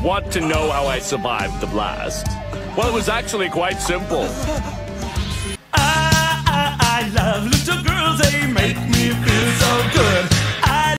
Want to know how I survived the blast? Well, it was actually quite simple.